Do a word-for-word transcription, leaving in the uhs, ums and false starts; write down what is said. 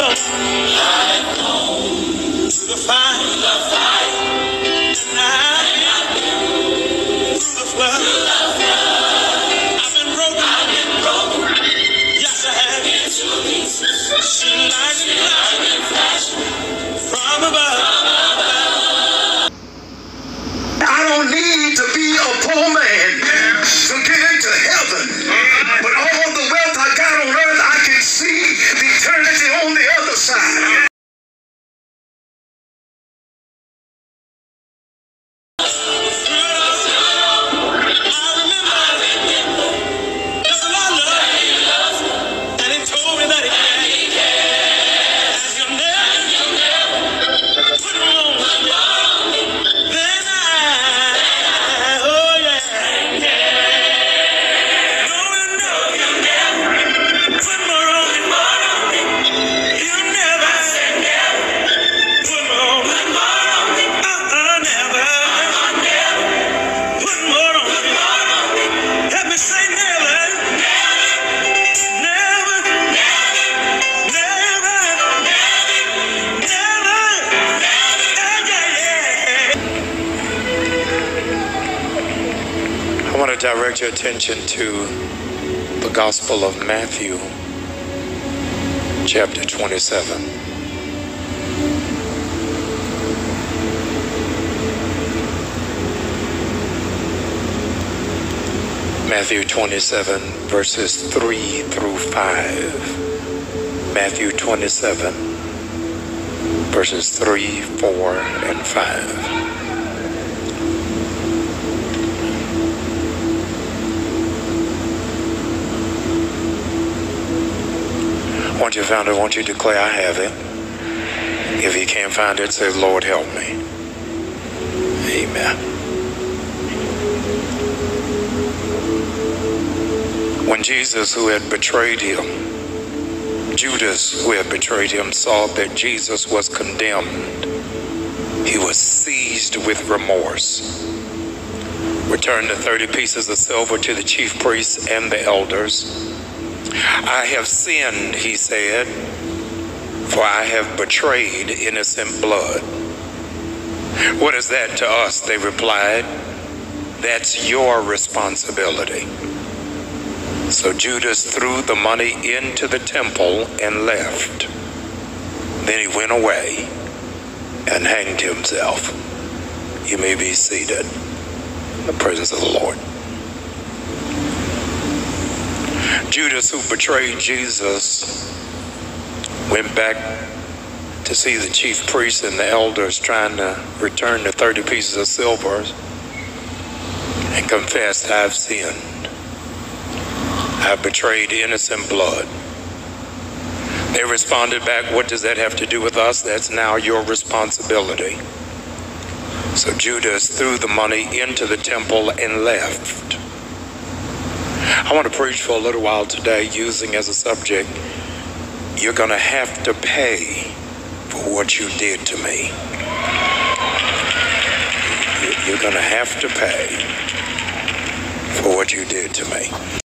known, I've known through the fire, through the fire, and I've been through the flood. Through the flood. I've been broken, I've been broken. Yes, I have. Into pieces. Seen lightning flash from above. From above. I don't need to be a poor man to get into heaven, but all the wealth I got on earth, I can see the eternity on the other side. I want to direct your attention to the Gospel of Matthew, chapter twenty-seven. Matthew twenty-seven, verses three through five. Matthew twenty-seven, verses three, four, and five. Once you found it, I want you to declare, I have it. If you can't find it, say, Lord, help me. Amen. When Jesus, who had betrayed him, Judas, who had betrayed him, saw that Jesus was condemned, he was seized with remorse. Returned the thirty pieces of silver to the chief priests and the elders. I have sinned, he said, for I have betrayed innocent blood. What is that to us? They replied. That's your responsibility. So Judas threw the money into the temple and left. Then he went away and hanged himself. You may be seated in the presence of the Lord. Judas, who betrayed Jesus, went back to see the chief priests and the elders trying to return the thirty pieces of silver and confessed, I've sinned. I've betrayed innocent blood. They responded back, what does that have to do with us? That's now your responsibility. So Judas threw the money into the temple and left. I want to preach for a little while today using as a subject, you're going to have to pay for what you did to me. You're going to have to pay for what you did to me.